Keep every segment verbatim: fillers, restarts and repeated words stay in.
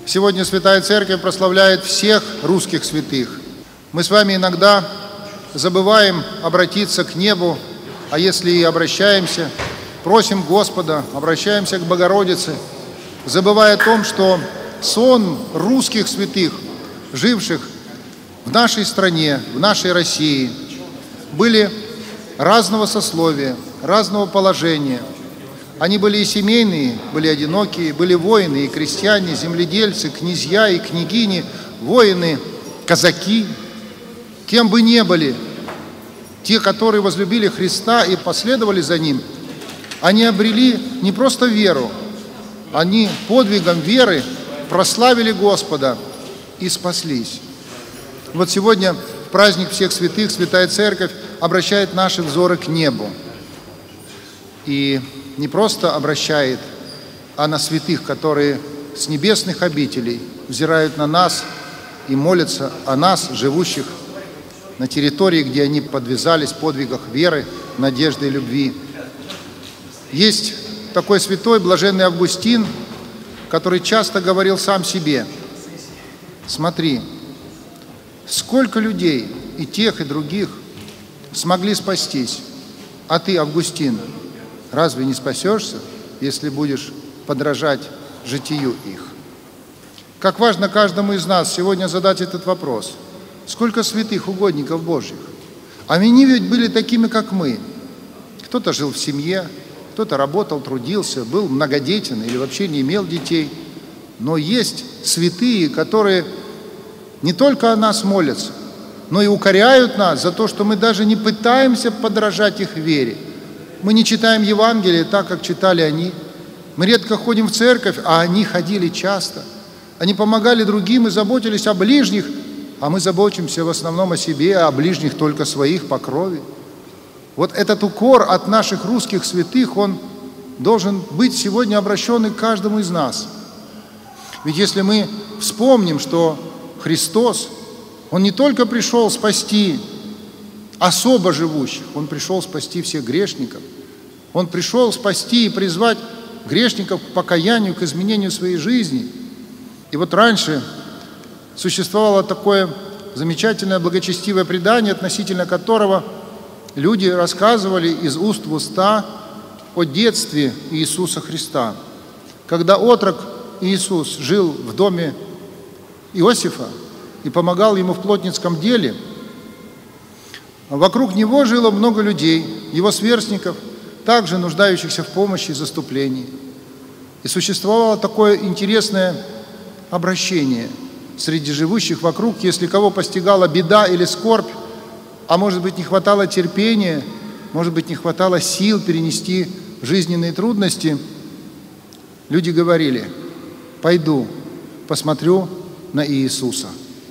Сегодня Святая Церковь прославляет всех русских святых. Мы с вами иногда забываем обратиться к небу, а если и обращаемся, просим Господа, обращаемся к Богородице, забывая о том, что сон русских святых, живших в нашей стране, в нашей России, были разного сословия, разного положения. Они были и семейные, были одинокие, были воины и крестьяне, земледельцы, князья и княгини, воины, казаки. Кем бы ни были, те, которые возлюбили Христа и последовали за Ним, они обрели не просто веру, они подвигом веры прославили Господа и спаслись. Вот сегодня, в праздник всех святых, Святая Церковь обращает наши взоры к небу. И не просто обращает, а на святых, которые с небесных обителей взирают на нас и молятся о нас, живущих на территории, где они подвязались в подвигах веры, надежды и любви. Есть такой святой, блаженный Августин, который часто говорил сам себе: смотри, сколько людей, и тех, и других, смогли спастись, а ты, Августин, разве не спасешься, если будешь подражать житию их? Как важно каждому из нас сегодня задать этот вопрос. Сколько святых угодников Божьих? Они ведь были такими, как мы. Кто-то жил в семье, кто-то работал, трудился, был многодетен или вообще не имел детей. Но есть святые, которые не только о нас молятся, но и укоряют нас за то, что мы даже не пытаемся подражать их вере. Мы не читаем Евангелие так, как читали они. Мы редко ходим в церковь, а они ходили часто. Они помогали другим и заботились о ближних, а мы заботимся в основном о себе, а о ближних только своих по крови. Вот этот укор от наших русских святых, он должен быть сегодня обращен к каждому из нас. Ведь если мы вспомним, что Христос, Он не только пришел спасти особо живущих, Он пришел спасти всех грешников. Он пришел спасти и призвать грешников к покаянию, к изменению своей жизни. И вот раньше существовало такое замечательное благочестивое предание, относительно которого люди рассказывали из уст в уста о детстве Иисуса Христа. Когда отрок Иисус жил в доме Иосифа и помогал ему в плотницком деле, вокруг него жило много людей, его сверстников, также нуждающихся в помощи и заступлении. И существовало такое интересное обращение среди живущих вокруг, если кого постигала беда или скорбь, а может быть не хватало терпения, может быть не хватало сил перенести жизненные трудности, люди говорили: пойду, посмотрю на Иисуса.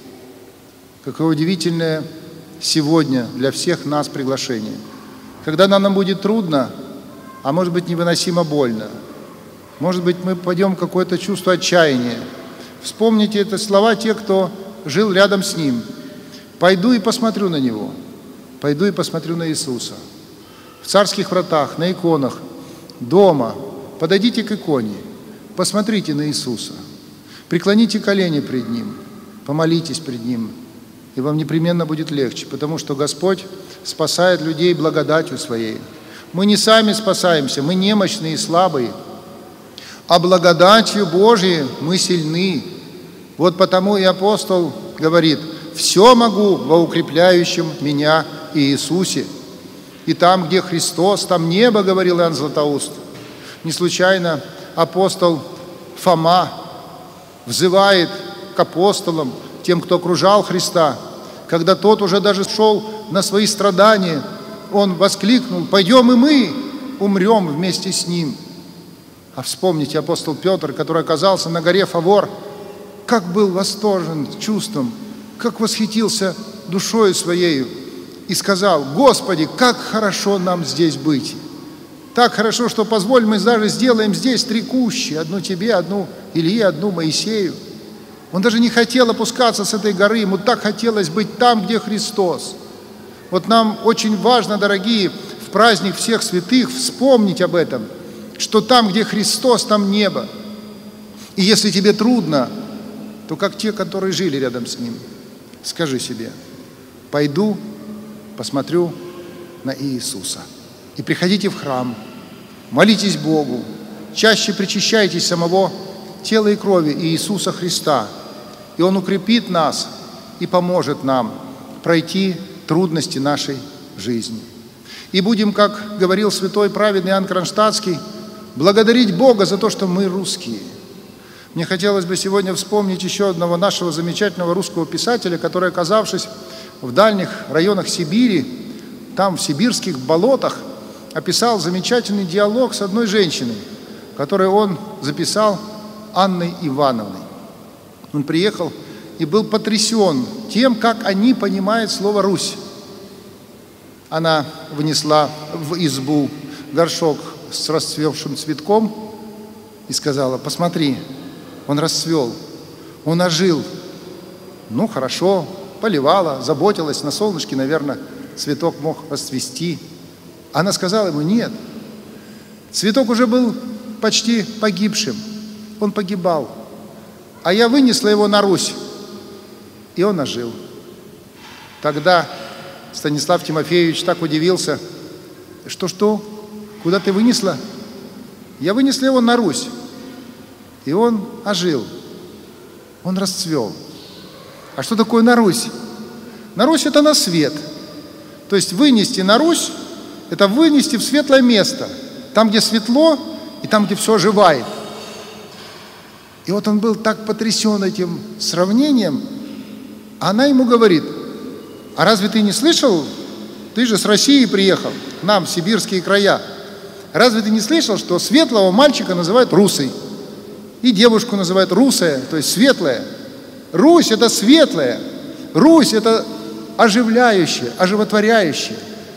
Какое удивительное сегодня для всех нас приглашение. Когда нам будет трудно, а может быть невыносимо больно, может быть мы пойдем в какое-то чувство отчаяния, вспомните это слова тех, кто жил рядом с Ним. Пойду и посмотрю на Него, пойду и посмотрю на Иисуса. В царских вратах, на иконах, дома подойдите к иконе, посмотрите на Иисуса, преклоните колени пред Ним, помолитесь пред Ним, и вам непременно будет легче, потому что Господь спасает людей благодатью Своей. Мы не сами спасаемся, мы немощные и слабые, а благодатью Божией мы сильны. Вот потому и апостол говорит: «Все могу во укрепляющем меня Иисусе». И там, где Христос, там небо, говорил Иоанн Златоуст. Не случайно апостол Фома взывает к апостолам, тем, кто окружал Христа. Когда тот уже даже шел на свои страдания, он воскликнул: «Пойдем и мы умрем вместе с Ним». А вспомните апостол Петр, который оказался на горе Фавор, как был восторжен чувством, как восхитился душою своею и сказал: «Господи, как хорошо нам здесь быть! Так хорошо, что позволь, мы даже сделаем здесь три кущи, одну тебе, одну Илье, одну Моисею». Он даже не хотел опускаться с этой горы, ему так хотелось быть там, где Христос. Вот нам очень важно, дорогие, в праздник всех святых вспомнить об этом, что там, где Христос, там небо. И если тебе трудно, то как те, которые жили рядом с Ним. Скажи себе: пойду, посмотрю на Иисуса. И приходите в храм, молитесь Богу, чаще причащайтесь самого тела и крови Иисуса Христа, и Он укрепит нас и поможет нам пройти трудности нашей жизни. И будем, как говорил святой праведный Иоанн Кронштадтский, благодарить Бога за то, что мы русские. Мне хотелось бы сегодня вспомнить еще одного нашего замечательного русского писателя, который, оказавшись в дальних районах Сибири, там, в сибирских болотах, описал замечательный диалог с одной женщиной, который он записал Анной Ивановной. Он приехал и был потрясен тем, как они понимают слово «Русь». Она внесла в избу горшок с расцвевшим цветком и сказала: посмотри, он расцвел, он ожил. Ну, хорошо, поливала, заботилась, на солнышке, наверное, цветок мог расцвести. Она сказала ему: нет, цветок уже был почти погибшим, он погибал, а я вынесла его на Русь, и он ожил. Тогда Станислав Тимофеевич так удивился: что-что? Куда ты вынесла? Я вынесла его на Русь, и он ожил, он расцвел. А что такое на Русь? На Русь — это на свет. То есть вынести на Русь — это вынести в светлое место, там, где светло, и там, где все оживает. И вот он был так потрясен этим сравнением, а она ему говорит: а разве ты не слышал, ты же с России приехал к нам в сибирские края, разве ты не слышал, что светлого мальчика называют русой, и девушку называют русая, то есть светлая? Русь — это светлая, Русь — это оживляющее, оживотворяющее.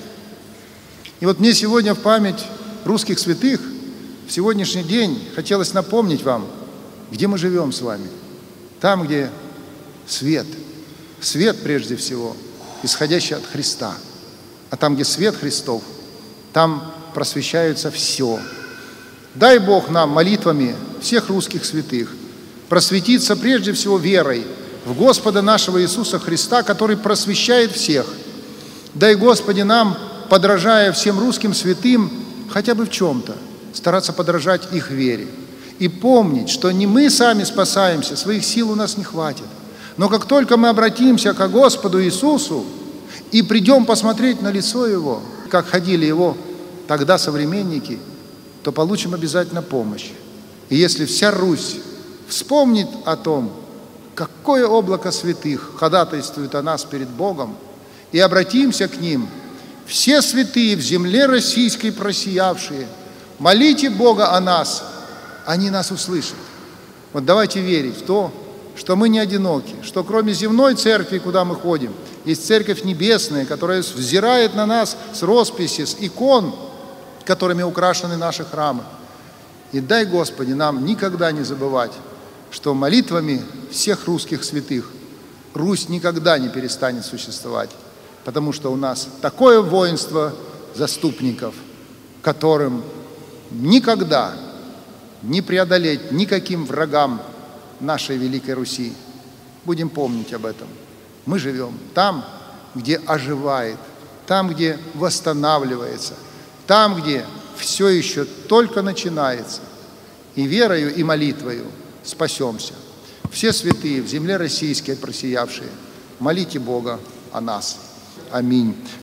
И вот мне сегодня в память русских святых в сегодняшний день хотелось напомнить вам, где мы живем с вами. Там, где свет, свет прежде всего, исходящий от Христа. А там, где свет Христов, там просвещается все. Дай Бог нам молитвами всех русских святых просветиться прежде всего верой в Господа нашего Иисуса Христа, который просвещает всех. Дай, Господи, нам, подражая всем русским святым, хотя бы в чем-то, стараться подражать их вере. И помнить, что не мы сами спасаемся, своих сил у нас не хватит. Но как только мы обратимся к Господу Иисусу и придем посмотреть на лицо Его, как ходили Его тогда современники, то получим обязательно помощь. И если вся Русь вспомнит о том, какое облако святых ходатайствует о нас перед Богом, и обратимся к ним, все святые в земле российской просиявшие, молите Бога о нас, они нас услышат. Вот давайте верить в то, что мы не одиноки, что кроме земной церкви, куда мы ходим, есть церковь небесная, которая взирает на нас с росписи, с икон, которыми украшены наши храмы. И дай, Господи, нам никогда не забывать, что молитвами всех русских святых Русь никогда не перестанет существовать, потому что у нас такое воинство заступников, которым никогда не преодолеть никаким врагам нашей Великой Руси. Будем помнить об этом. Мы живем там, где оживает, там, где восстанавливается, там, где все еще только начинается. И верою, и молитвою спасемся. Все святые в земле российской просиявшие, молите Бога о нас. Аминь.